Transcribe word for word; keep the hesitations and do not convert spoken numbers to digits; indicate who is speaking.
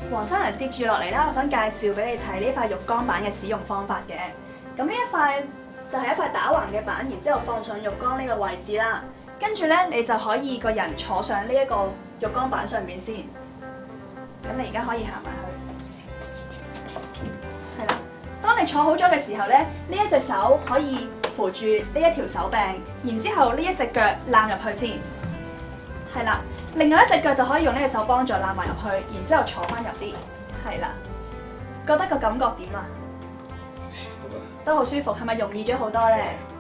Speaker 1: 黃生嚟，接住落嚟啦，我想介紹俾你睇呢塊浴缸板嘅使用方法嘅。咁呢一塊就係一塊打橫嘅板，然之後放上浴缸呢個位置啦。跟住咧，你就可以個人坐上呢一個浴缸板上面先。咁你而家可以行埋去，係啦。當你坐好咗嘅時候咧，呢一隻手可以扶住呢一條手柄，然之後呢一隻腳攬入去先，係啦。另外一隻腳就可以用呢隻手幫助攬埋入去，然之後坐翻入啲，係啦。覺得個感覺點啊？都好舒服，係咪容易咗好多咧？